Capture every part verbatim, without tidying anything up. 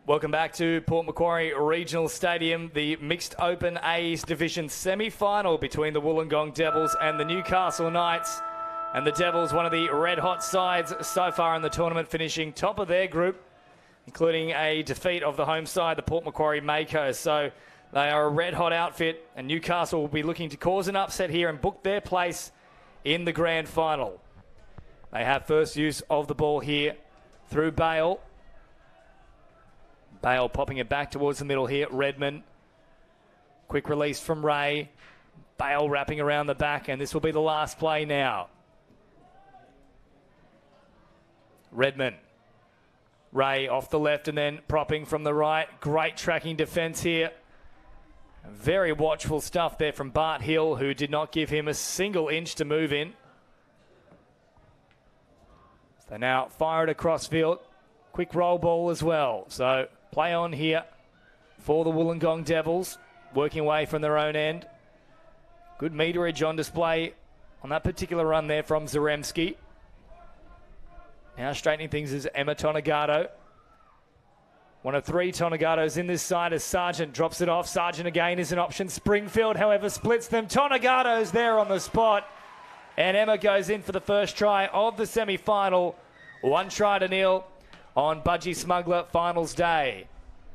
Welcome back to Port Macquarie Regional Stadium, the Mixed Open A's Division semi-final between the Wollongong Devils and the Newcastle Knights. And the Devils, one of the red-hot sides so far in the tournament, finishing top of their group, including a defeat of the home side, the Port Macquarie Mako. So they are a red-hot outfit, and Newcastle will be looking to cause an upset here and book their place in the grand final. They have first use of the ball here through Bale. Bale popping it back towards the middle here. Redman. Quick release from Ray. Bale wrapping around the back, and this will be the last play now. Redman. Ray off the left and then propping from the right. Great tracking defence here. Very watchful stuff there from Bart Hill, who did not give him a single inch to move in. So now fire it across field. Quick roll ball as well. So play on here for the Wollongong Devils, working away from their own end. Good meterage on display on that particular run there from Zaremski. Now straightening things is Emma Tonagato. One of three Tonagatos in this side as Sargent drops it off. Sargent again is an option. Springfield, however, splits them. Tonagato's there on the spot. And Emma goes in for the first try of the semi-final. One try to nil on Budgie Smuggler finals day.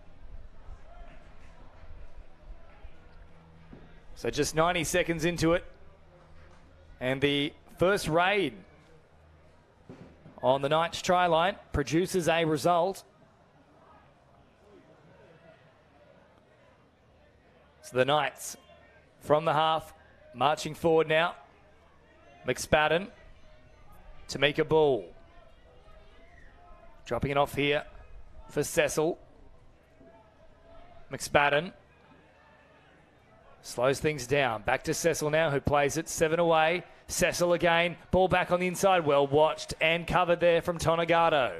So just ninety seconds into it. And the first raid on the Knights try line produces a result. So the Knights from the half marching forward now. McSpadden, Tamika Bull. Dropping it off here for Cecil. McSpadden slows things down. Back to Cecil now, who plays it seven away. Cecil again. Ball back on the inside. Well watched and covered there from Tonagato.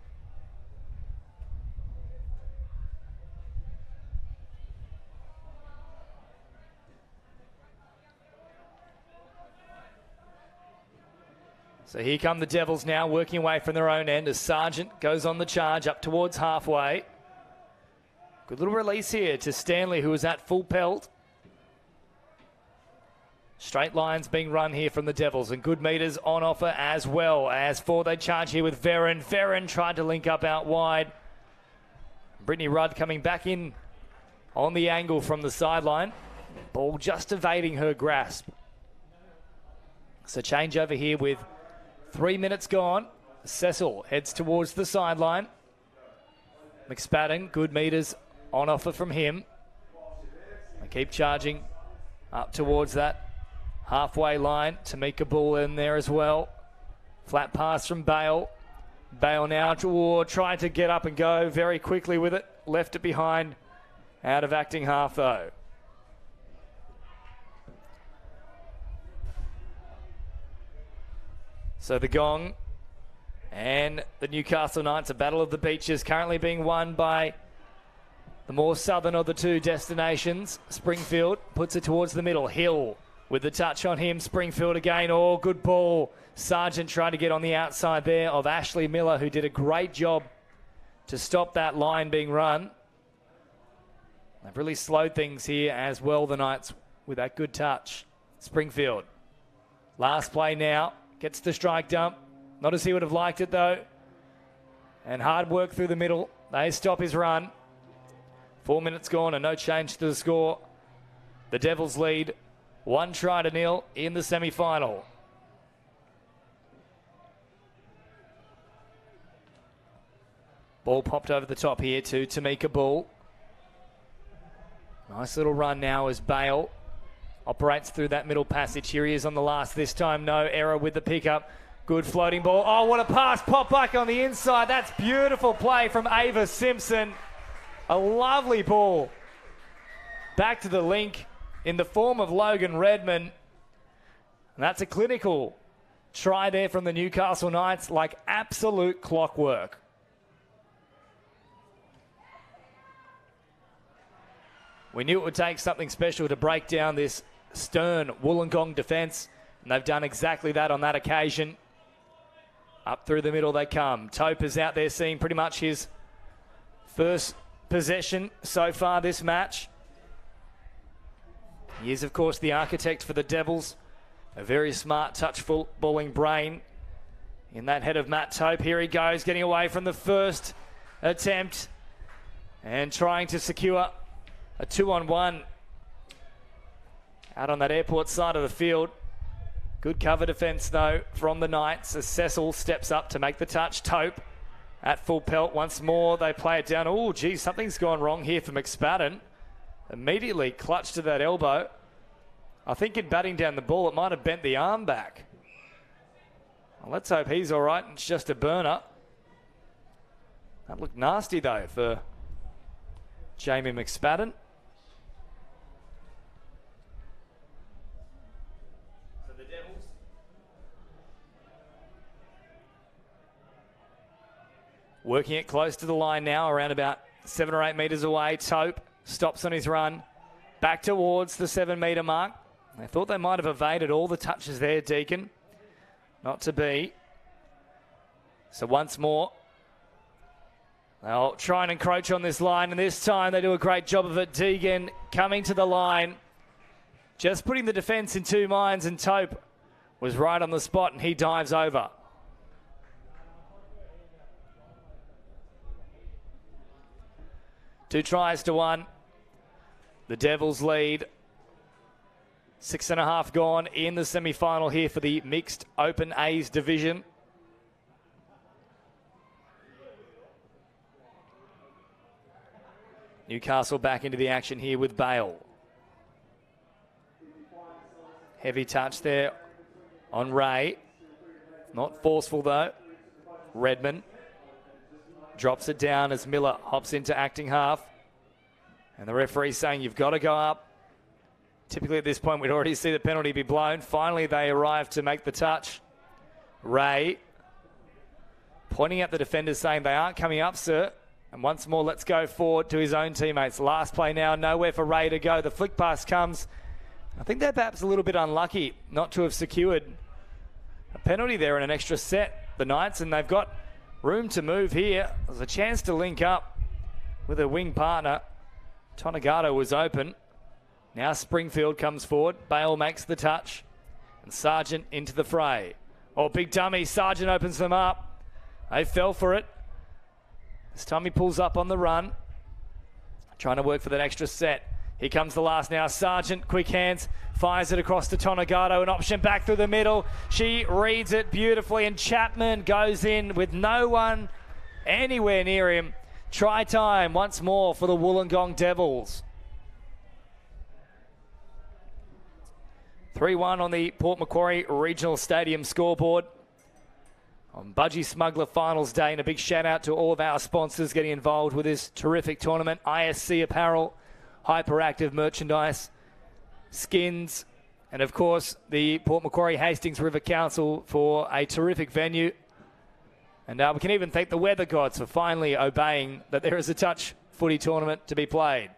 So here come the Devils now, working away from their own end as Sargent goes on the charge up towards halfway. Good little release here to Stanley, who is at full pelt. Straight lines being run here from the Devils, and good meters on offer as well. As for they charge here with Veron. Veron tried to link up out wide. Brittany Rudd coming back in on the angle from the sideline. Ball just evading her grasp. So change over here with three minutes gone. Cecil heads towards the sideline. McSpadden, good meters on offer from him. They keep charging up towards that halfway line. Tamika Bull in there as well. Flat pass from Bale. Bale now to, trying to get up and go very quickly with it. Left it behind. Out of acting half though. So the gong and the Newcastle Knights, a battle of the beaches, currently being won by the more southern of the two destinations. Springfield puts it towards the middle. Hill with the touch on him. Springfield again. Oh, good ball. Sargent trying to get on the outside there of Ashley Miller, who did a great job to stop that line being run. They've really slowed things here as well, the Knights, with that good touch. Springfield. Last play now. Gets the strike dump. Not as he would have liked it, though. And hard work through the middle. They stop his run. Four minutes gone and no change to the score. The Devils lead one try to nil in the semi-final. Ball popped over the top here to Tamika Bull. Nice little run now as Bale operates through that middle passage. Here he is on the last this time. No error with the pickup. Good floating ball. Oh, what a pass. Pop back on the inside. That's beautiful play from Ava Simpson. A lovely ball. Back to the link in the form of Logan Redman. And that's a clinical try there from the Newcastle Knights, like absolute clockwork. We knew it would take something special to break down this stern Wollongong defence, and they've done exactly that on that occasion. Up through the middle they come. Tope is out there seeing pretty much his first possession so far this match. He is, of course, the architect for the Devils. A very smart, touch footballing brain in that head of Matt Tope. Here he goes, getting away from the first attempt and trying to secure a two-on-one out on that airport side of the field. Good cover defence, though, from the Knights as Cecil steps up to make the touch. Tope at full pelt once more. They play it down. Oh, geez, something's gone wrong here for McSpadden. Immediately clutched to that elbow. I think in batting down the ball, it might have bent the arm back. Well, let's hope he's all right. It's just a burner. That looked nasty, though, for Jamie McSpadden. So the Devils. Working it close to the line now, around about seven or eight metres away. Tope stops on his run. Back towards the seven metre mark. They thought they might have evaded all the touches there, Deacon. Not to be. So once more, they'll try and encroach on this line, and this time they do a great job of it. Deegan coming to the line, just putting the defence in two minds, and Tope was right on the spot, and he dives over. Two tries to one. The Devils lead. Six and a half gone in the semi-final here for the mixed Open A's division. Newcastle back into the action here with Bale. Heavy touch there on Ray. Not forceful though. Redmond drops it down as Miller hops into acting half. And the referee saying you've got to go up. Typically at this point we'd already see the penalty be blown. Finally they arrive to make the touch. Ray pointing at the defenders saying they aren't coming up, sir. And once more, let's go forward to his own teammates. Last play now, nowhere for Ray to go. The flick pass comes. I think they're perhaps a little bit unlucky not to have secured a penalty there in an extra set, the Knights, and they've got room to move here. There's a chance to link up with a wing partner. Tonagato was open. Now Springfield comes forward. Bale makes the touch. And Sargent into the fray. Oh, big dummy. Sargent opens them up. They fell for it. This time he pulls up on the run. Trying to work for that extra set. Here comes the last now. Sargent, quick hands, fires it across to Tonagato. An option back through the middle. She reads it beautifully, and Chapman goes in with no one anywhere near him. Try time once more for the Wollongong Devils. three one on the Port Macquarie Regional Stadium scoreboard on Budgie Smuggler Finals Day, and a big shout out to all of our sponsors getting involved with this terrific tournament. I S C Apparel, Hyperactive Merchandise, Skins, and of course the Port Macquarie Hastings River Council for a terrific venue. And uh, we can even thank the weather gods for finally obeying that there is a touch footy tournament to be played.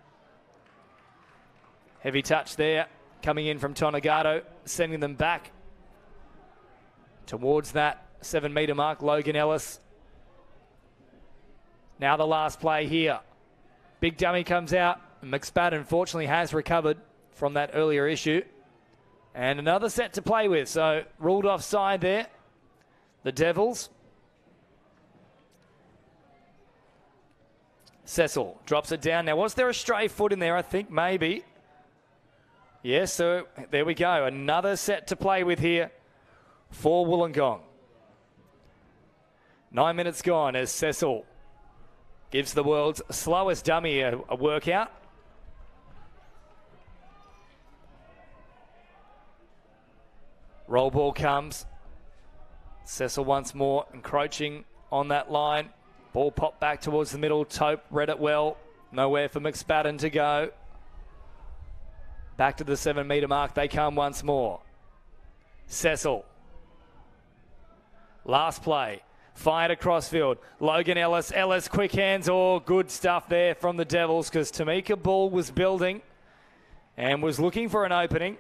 Heavy touch there coming in from Tonagato, sending them back towards that seven metre mark. Logan Ellis. Now the last play here. Big dummy comes out. McSpadden unfortunately has recovered from that earlier issue. And another set to play with. So ruled offside there. The Devils. Cecil drops it down. Now, was there a stray foot in there? I think maybe. Yes, so there we go. Another set to play with here for Wollongong. Nine minutes gone as Cecil gives the world's slowest dummy a, a workout. Roll ball comes. Cecil once more encroaching on that line. Ball popped back towards the middle. Tope read it well. Nowhere for McSpadden to go. Back to the seven metre mark they come once more. Cecil. Last play. Fired across field. Logan Ellis. Ellis, quick hands. Oh, good stuff there from the Devils, because Tamika Bull was building and was looking for an opening.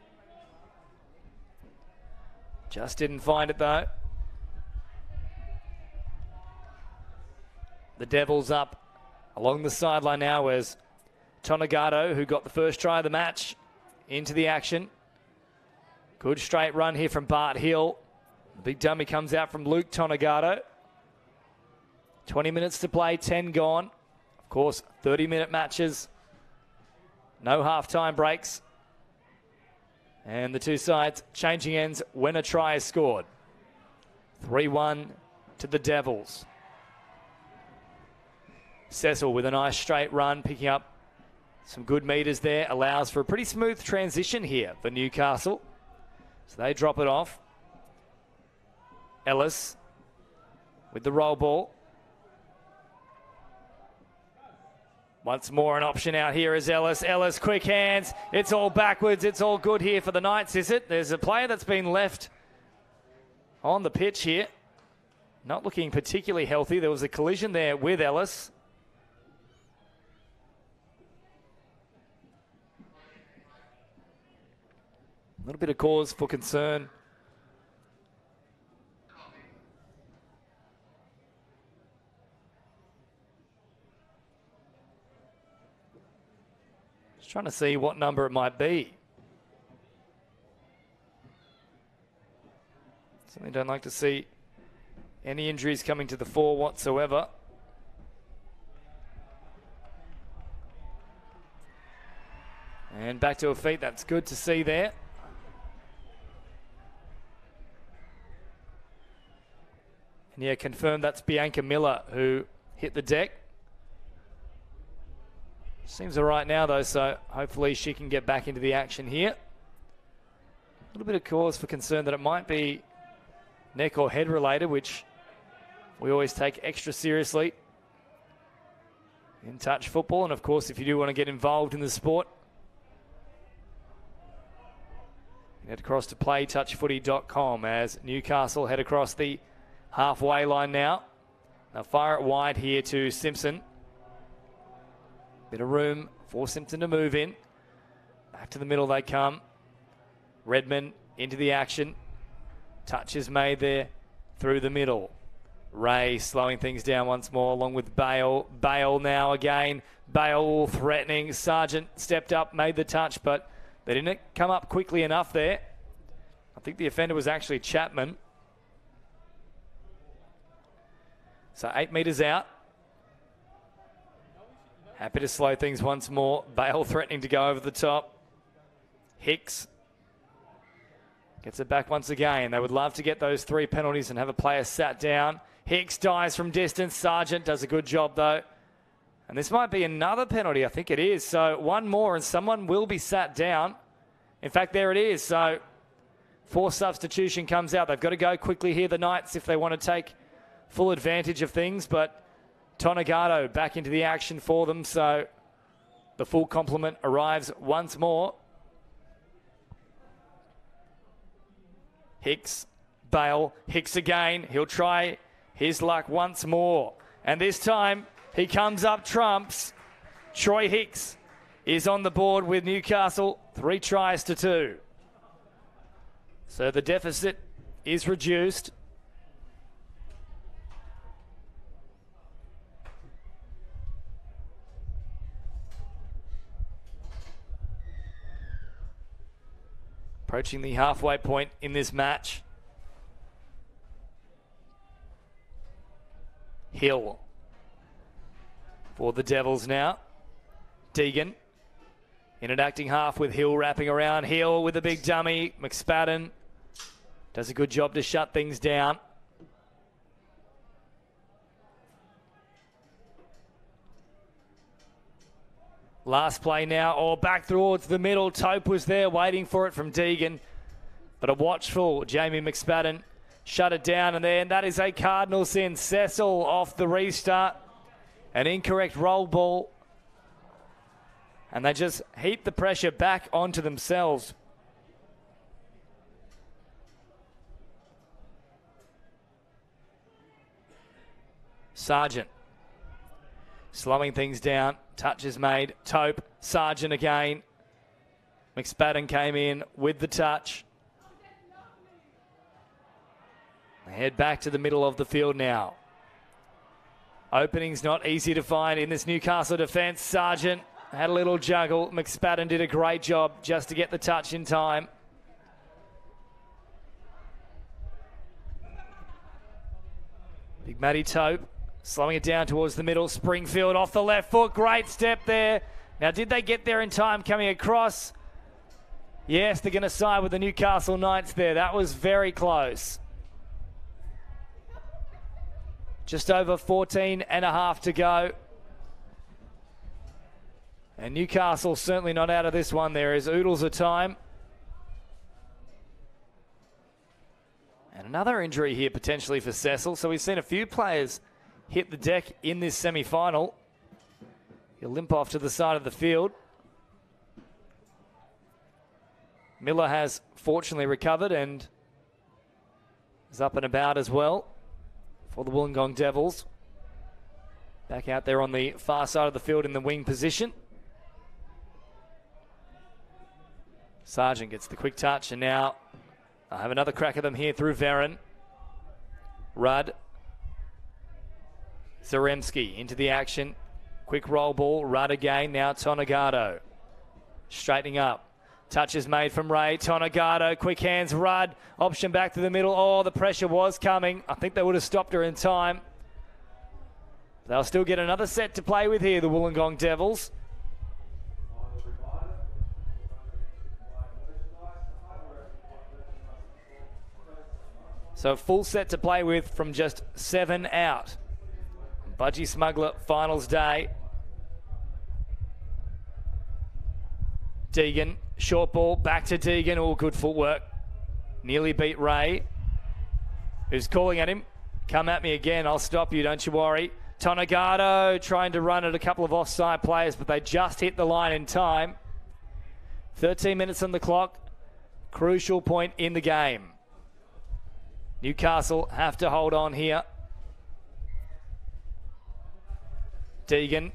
Just didn't find it though. The Devils up Along the sideline now is Tonagato, who got the first try of the match, into the action. Good straight run here from Bart Hill. The big dummy comes out from Luke Tonagato. twenty minutes to play, ten gone. Of course, thirty-minute matches. No half-time breaks. And the two sides changing ends when a try is scored. three one to the Devils. Cecil with a nice straight run, picking up some good meters there. Allows for a pretty smooth transition here for Newcastle. So they drop it off. Ellis with the roll ball. Once more an option out here is Ellis. Ellis, quick hands. It's all backwards. It's all good here for the Knights, is it? There's a player that's been left on the pitch here. Not looking particularly healthy. There was a collision there with Ellis. A little bit of cause for concern. Just trying to see what number it might be. Certainly don't like to see any injuries coming to the fore whatsoever. And back to her feet. That's good to see there. And yeah, confirmed that's Bianca Miller who hit the deck. Seems all right now though, so hopefully she can get back into the action here. A little bit of cause for concern that it might be neck or head related, which we always take extra seriously in touch football. And of course, if you do want to get involved in the sport, head across to play touch footy dot com as Newcastle head across the halfway line now. They'll fire it wide here to Simpson. Bit of room for Simpson to move in. Back to the middle they come. Redmond into the action. Touch is made there through the middle. Ray slowing things down once more along with Bale. Bale now again. Bale threatening. Sargent stepped up, made the touch, but they didn't come up quickly enough there. I think the offender was actually Chapman. So eight metres out. Happy to slow things once more. Bale threatening to go over the top. Hicks gets it back once again. They would love to get those three penalties and have a player sat down. Hicks dives from distance. Sargent does a good job though. And this might be another penalty. I think it is. So one more and someone will be sat down. In fact, there it is. So forced substitution comes out. They've got to go quickly here, the Knights, if they want to take full advantage of things. But Tonagato back into the action for them. So the full complement arrives once more. Hicks, Bale, Hicks again. He'll try his luck once more. And this time he comes up trumps. Troy Hicks is on the board with Newcastle. Three tries to two. So the deficit is reduced. Approaching the halfway point in this match. Hill for the Devils now. Deegan in an acting half with Hill wrapping around. Hill with a big dummy. McSpadden does a good job to shut things down. Last play now, or back towards the middle. Tope was there waiting for it from Deegan. But a watchful Jamie McSpadden shut it down. And then that is a Cardinal sin. Cecil off the restart. An incorrect roll ball. And they just heap the pressure back onto themselves. Sargent slowing things down. Touch is made. Tope. Sargent again. McSpadden came in with the touch. They head back to the middle of the field now. Opening's not easy to find in this Newcastle defence. Sargent had a little juggle. McSpadden did a great job just to get the touch in time. Big Matty Tope slowing it down towards the middle. Springfield off the left foot. Great step there. Now, did they get there in time coming across? Yes, they're going to side with the Newcastle Knights there. That was very close. Just over fourteen and a half to go. And Newcastle certainly not out of this one. There is oodles of time. And another injury here potentially for Cecil. So we've seen a few players hit the deck in this semi-final. He'll limp off to the side of the field. Miller has fortunately recovered and is up and about as well for the Wollongong Devils. Back out there on the far side of the field in the wing position. Sargent gets the quick touch, and now I have another crack at them here through Veron. Rudd. Zaremski into the action. Quick roll ball. Rudd again. Now Tonegado. Straightening up. Touch is made from Ray. Tonegado. Quick hands. Rudd. Option back to the middle. Oh, the pressure was coming. I think they would have stopped her in time. They'll still get another set to play with here, the Wollongong Devils. So a full set to play with from just seven out. Budgie Smuggler finals day. Deegan, short ball, back to Deegan. All good footwork. Nearly beat Ray, who's calling at him. Come at me again, I'll stop you, don't you worry. Tonegado trying to run at a couple of offside players, but they just hit the line in time. thirteen minutes on the clock. Crucial point in the game. Newcastle have to hold on here. Deegan.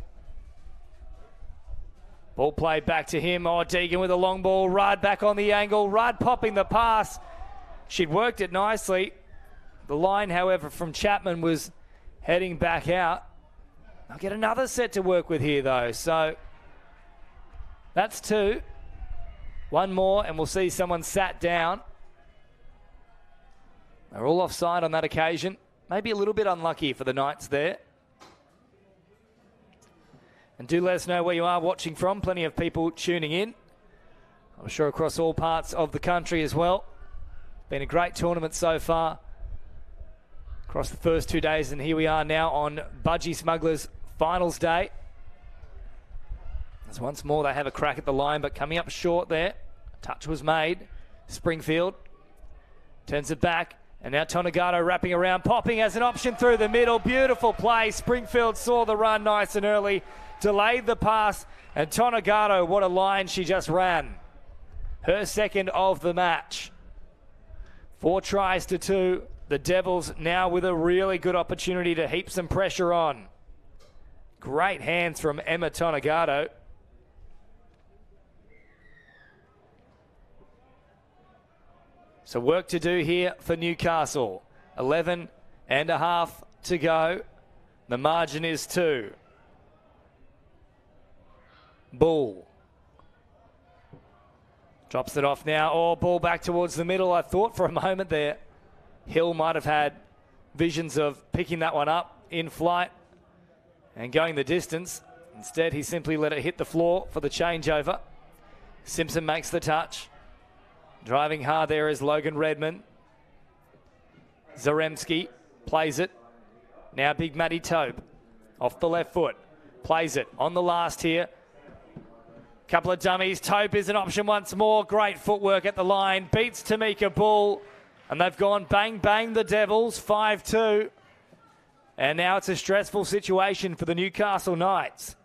Ball played back to him. Oh, Deegan with a long ball. Rudd back on the angle. Rudd popping the pass. She'd worked it nicely. The line, however, from Chapman was heading back out. I'll get another set to work with here, though. So that's two. One more, and we'll see someone sat down. They're all offside on that occasion. Maybe a little bit unlucky for the Knights there. And do let us know where you are watching from. Plenty of people tuning in. I'm sure across all parts of the country as well. Been a great tournament so far. Across the first two days, and here we are now on Budgie Smugglers finals day. As once more they have a crack at the line, but coming up short there. Touch was made. Springfield turns it back. And now Tonegado wrapping around, popping as an option through the middle. Beautiful play. Springfield saw the run nice and early, delayed the pass, and Tonegado, what a line she just ran. Her second of the match. Four tries to two. The Devils now with a really good opportunity to heap some pressure on. Great hands from Emma Tonegado. So work to do here for Newcastle. eleven and a half to go. The margin is two. Bull. Drops it off now. Oh, ball back towards the middle. I thought for a moment there Hill might have had visions of picking that one up in flight and going the distance. Instead, he simply let it hit the floor for the changeover. Simpson makes the touch. Driving hard there is Logan Redmond. Zaremski plays it. Now Big Matty Tope off the left foot. Plays it on the last here. Couple of dummies. Tope is an option once more. Great footwork at the line. Beats Tamika Bull. And they've gone bang, bang the Devils. five two. And now it's a stressful situation for the Newcastle Knights.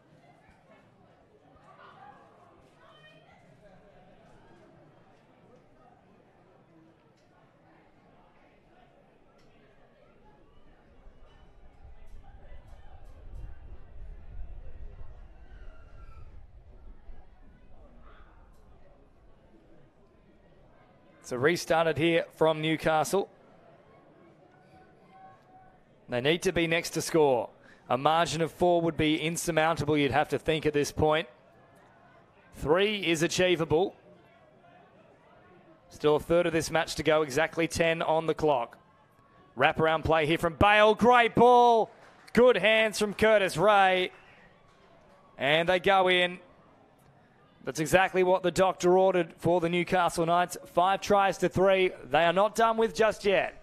So restarted here from Newcastle. They need to be next to score. A margin of four would be insurmountable, you'd have to think, at this point. Three is achievable. Still a third of this match to go, exactly ten on the clock. Wraparound play here from Bale. Great ball. Good hands from Curtis Ray. And they go in. That's exactly what the doctor ordered for the Newcastle Knights. Five tries to three. They are not done with just yet.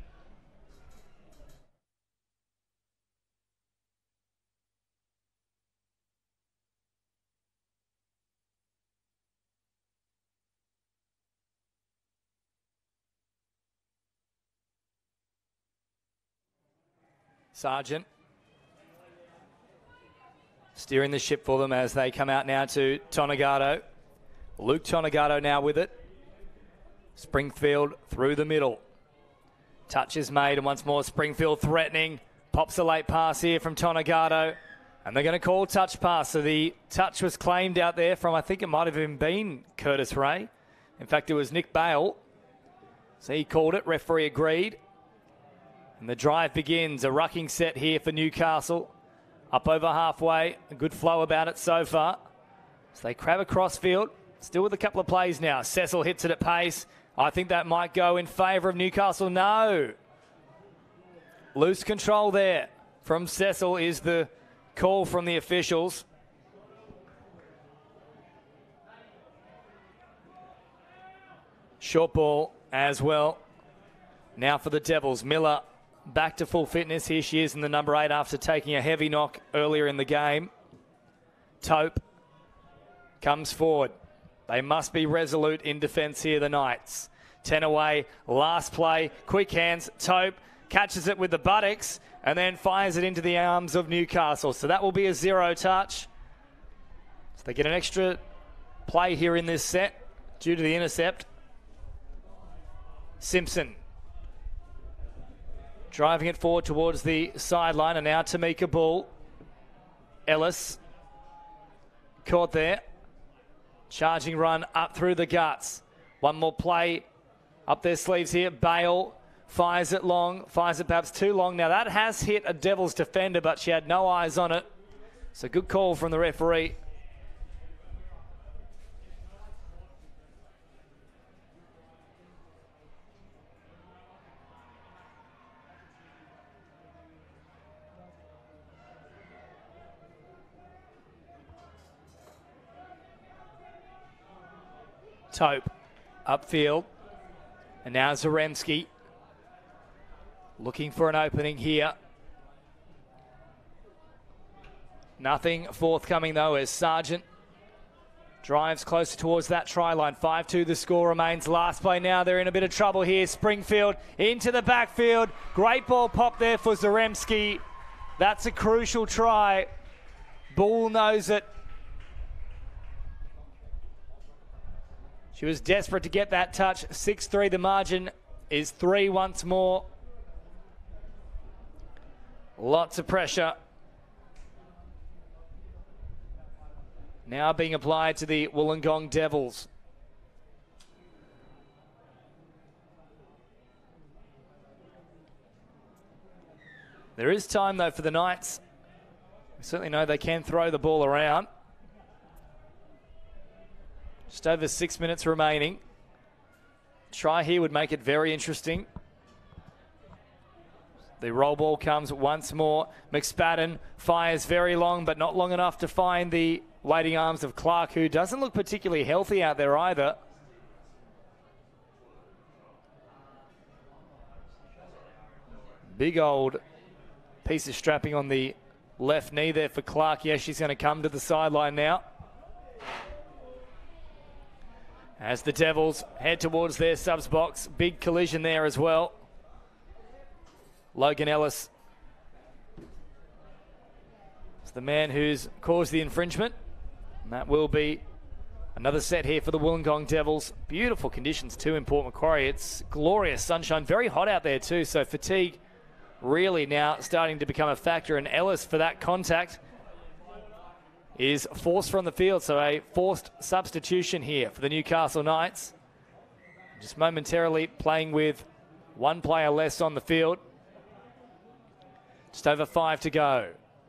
Sargent steering the ship for them as they come out now to Tonegato. Luke Tonegato now with it. Springfield through the middle. Touch is made, and once more Springfield threatening. Pops a late pass here from Tonegato. And they're going to call touch pass. So the touch was claimed out there from, I think it might have even been Curtis Ray. In fact, it was Nick Bale. So he called it. Referee agreed. And the drive begins. A rucking set here for Newcastle. Up over halfway. A good flow about it so far. So they crab across field. Still with a couple of plays now. Cecil hits it at pace. I think that might go in favour of Newcastle. No. Loose control there from Cecil is the call from the officials. Short ball as well. Now for the Devils. Miller back to full fitness. Here she is in the number eight after taking a heavy knock earlier in the game. Tope comes forward. They must be resolute in defence here, the Knights. ten away, last play, quick hands. Tope catches it with the buttocks and then fires it into the arms of Newcastle. So that will be a zero touch. So they get an extra play here in this set due to the intercept. Simpson driving it forward towards the sideline, and now Tamika Bull. Ellis caught there. Charging run up through the guts. One more play up their sleeves here. Bale fires it long, fires it perhaps too long. Now that has hit a Devils defender, but she had no eyes on it. So good call from the referee. Tope upfield, and now Zaremski looking for an opening here. Nothing forthcoming though as Sargent drives closer towards that try line. five two the score remains. Last play now, they're in a bit of trouble here. Springfield into the backfield. Great ball pop there for Zaremski. That's a crucial try. Bull knows it. She was desperate to get that touch. six three, the margin is three once more. Lots of pressure now being applied to the Wollongong Devils. There is time though for the Knights. We certainly know they can throw the ball around. Just over six minutes remaining. Try here would make it very interesting. The roll ball comes once more. McSpadden fires very long, but not long enough to find the waiting arms of Clark, who doesn't look particularly healthy out there either. Big old piece of strapping on the left knee there for Clark. Yes, she's going to come to the sideline now. As the Devils head towards their subs box. Big collision there as well. Logan Ellis is the man who's caused the infringement. And that will be another set here for the Wollongong Devils. Beautiful conditions too in Port Macquarie. It's glorious sunshine. Very hot out there too. So fatigue really now starting to become a factor. And Ellis, for that contact, is forced from the field, so a forced substitution here for the Newcastle Knights. Just momentarily playing with one player less on the field. Just over five to go.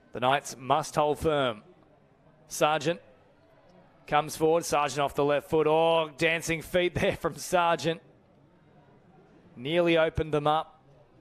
The Knights must hold firm. Sargent comes forward. Sargent off the left foot. Oh, dancing feet there from Sargent. Nearly opened them up.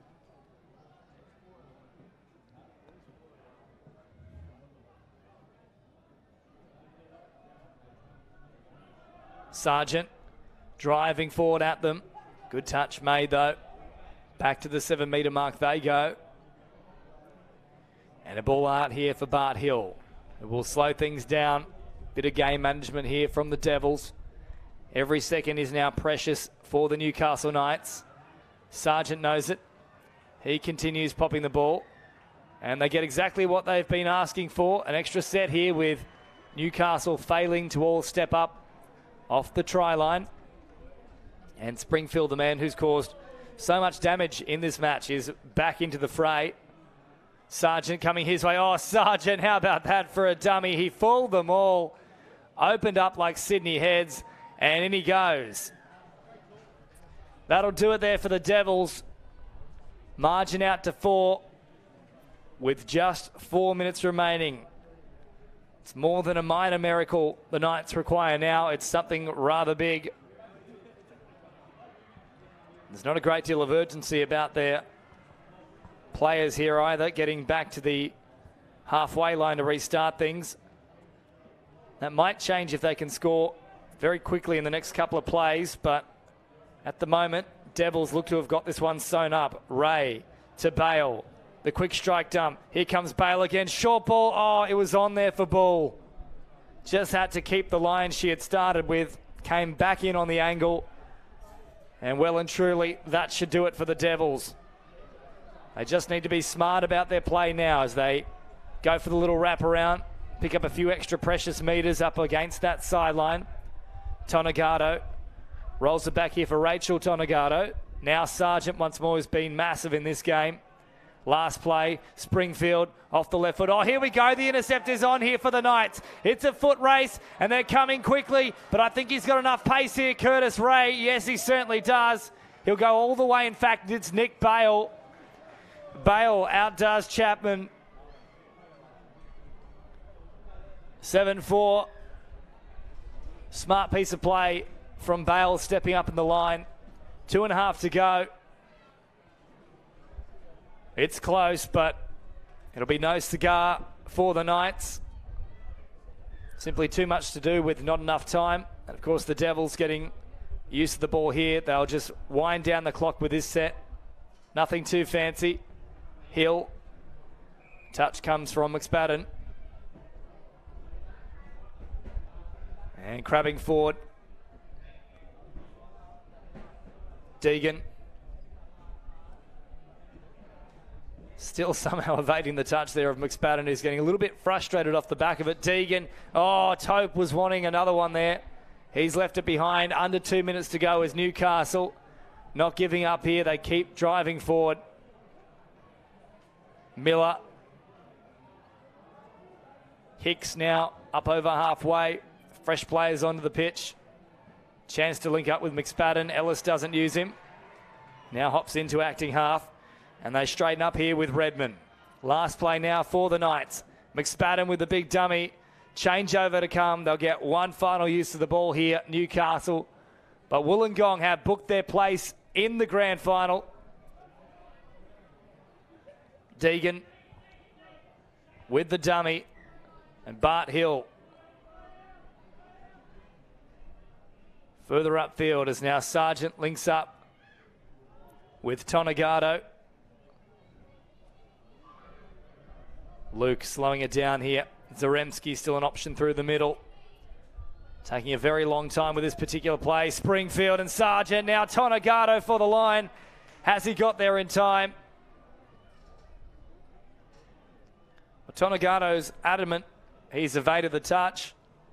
Sargent driving forward at them. Good touch made though. Back to the seven metre mark they go. And a ball out here for Bart Hill. It will slow things down. Bit of game management here from the Devils. Every second is now precious for the Newcastle Knights. Sargent knows it. He continues popping the ball. And they get exactly what they've been asking for. An extra set here with Newcastle failing to all step up off the try line. And Springfield, the man who's caused so much damage in this match, is back into the fray. Sargent coming his way. Oh, Sargent, how about that for a dummy? He fooled them all. Opened up like Sydney Heads, and in he goes. That'll do it there for the Devils. Margin out to four with just four minutes remaining. It's more than a minor miracle the Knights require now. It's something rather big. There's not a great deal of urgency about their players here either, getting back to the halfway line to restart things. That might change if they can score very quickly in the next couple of plays, but at the moment, Devils look to have got this one sewn up. Ray to Bale. The quick strike dump. Here comes Bale again. Short ball. Oh, it was on there for Bull. Just had to keep the line she had started with. Came back in on the angle. And well and truly, that should do it for the Devils. They just need to be smart about their play now as they go for the little wraparound. Pick up a few extra precious metres up against that sideline. Tonegado rolls it back here for Rachel Tonegado. Now Sargent once more has been massive in this game. Last play, Springfield off the left foot. Oh, here we go. The intercept is on here for the Knights. It's a foot race, and they're coming quickly, but I think he's got enough pace here, Curtis Ray. Yes, he certainly does. He'll go all the way. In fact, it's Nick Bale. Bale outdoes Chapman. seven four. Smart piece of play from Bale, stepping up in the line. Two and a half to go. It's close, but it'll be no cigar for the Knights. Simply too much to do with not enough time. And of course, the Devils getting used to the ball here. They'll just wind down the clock with this set. Nothing too fancy. Hill. Touch comes from McSpadden. And crabbing forward. Deegan. Still somehow evading the touch there of McSpadden, who's getting a little bit frustrated off the back of it. Deegan, oh, Tope was wanting another one there. He's left it behind. Under two minutes to go as Newcastle not giving up here. They keep driving forward. Miller. Hicks now up over halfway. Fresh players onto the pitch. Chance to link up with McSpadden. Ellis doesn't use him. Now hops into acting half. And they straighten up here with Redmond. Last play now for the Knights. McSpadden with the big dummy. Changeover to come. They'll get one final use of the ball here, Newcastle. But Wollongong have booked their place in the grand final. Deegan with the dummy. And Bart Hill. Further upfield as now Sargent links up with Tonegado. Luke slowing it down here. Zaremski still an option through the middle. Taking a very long time with this particular play. Springfield and Sargent. Now Tonegado for the line. Has he got there in time? Well, Tonegado's adamant. He's evaded the touch.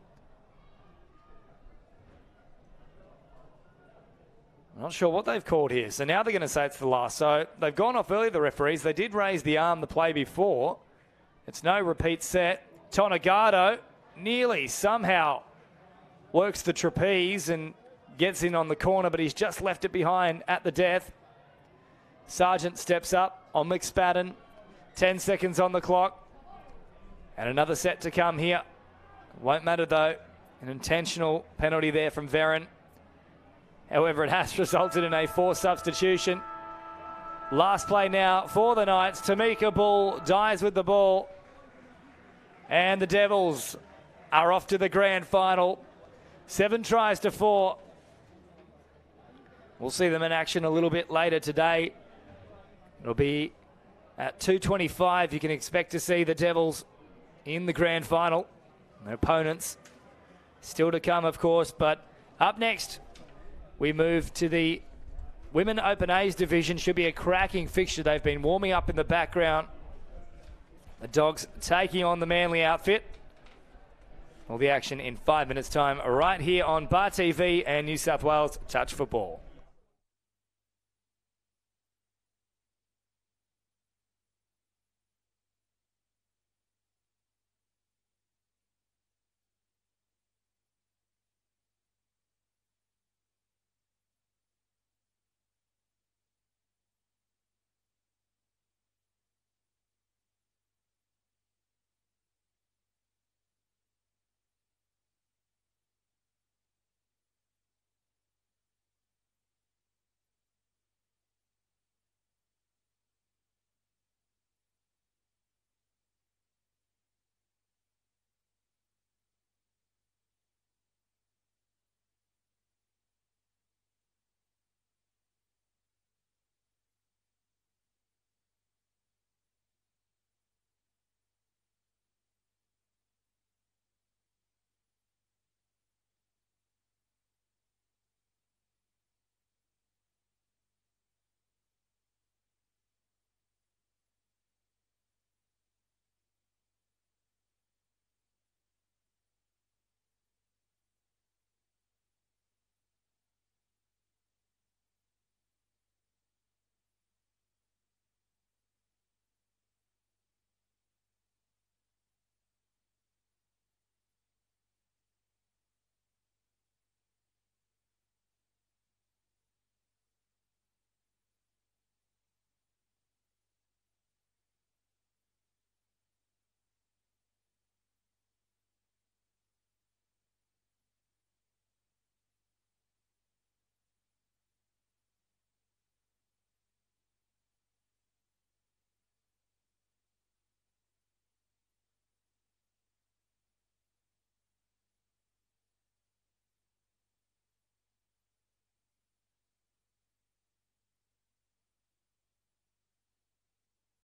I'm not sure what they've called here. So now they're going to say it's the last. So they've gone off early, the referees. They did raise the arm the play before. It's no repeat set. Tonegado nearly somehow works the trapeze and gets in on the corner, but he's just left it behind at the death. Sargent steps up on McSpadden. Ten seconds on the clock. And another set to come here. Won't matter though. An intentional penalty there from Veron. However, it has resulted in a forced substitution. Last play now for the Knights. Tamika Bull dies with the ball. And the Devils are off to the grand final. Seven tries to four. We'll see them in action a little bit later today. It'll be at two twenty-five. You can expect to see the Devils in the grand final. Their opponents still to come, of course. But up next, we move to the Women Open A's division. Should be a cracking fixture. They've been warming up in the background. The Dogs taking on the Manly outfit. All the action in five minutes' time right here on Bar T V and New South Wales Touch Football.